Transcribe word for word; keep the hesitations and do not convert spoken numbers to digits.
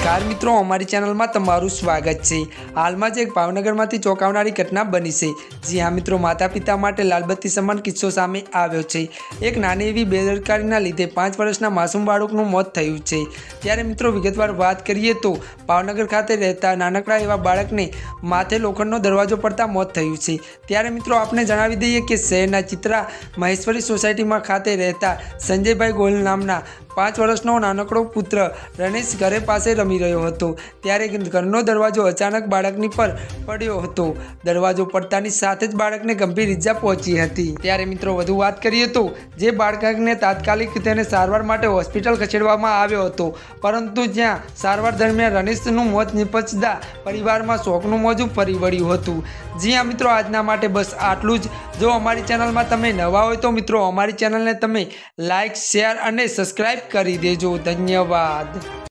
नमस्कार मित्रों, अमारी चैनल में तमारुं स्वागत है। हाल में एक भावनगर में चौंकावनारी घटना बनी है। जी हाँ मित्रों, माता पिता माटे लालबत्ती समान किस्सो सामे आव्यो छे। एक नानी एवी बेदरकारीना लीधे पांच वर्षना मासूम बाळकनुं मौत थयुं छे। त्यारे मित्रों विगतवार बात करीए तो भावनगर खाते रहता नानकड़ा एवा बाळकने माथे लोखंडनो दरवाजो पड़ता मौत थयुं छे। त्यारे मित्रों आपने जणावी दईए कि शहेरना चित्रा महेश्वरी सोसायटी में खाते रहता संजयभाई गोयल नामना पांच वर्षनो नानकड़ो पुत्र रमेश घरे पासे रमी रह्यो हतो त्यारे घरनो दरवाजो अचानक बाळकनी पर पड्यो हतो। दरवाजो पड़तानी साथे ज बाळकने गंभीर इजा पहोंची हती। त्यारे मित्रों वधु वात करीए तो जे बाळकने तात्कालिक तेने सारवार माटे होस्पिटल खसेडवामां आव्यो हतो, परंतु ज्यां सारवार दरमियान रमेशनुं मौत निपजता परिवारमां शोकनुं मोजुं फरी वळ्युं हतुं। जी हाँ मित्रों, आजना माटे बस आटलुं ज। जो अमारी चेनल में तमे नवा होय तो मित्रों अमारी चेनल ने तमे लाइक शेर अने सब्सक्राइब करी देजो। धन्यवाद।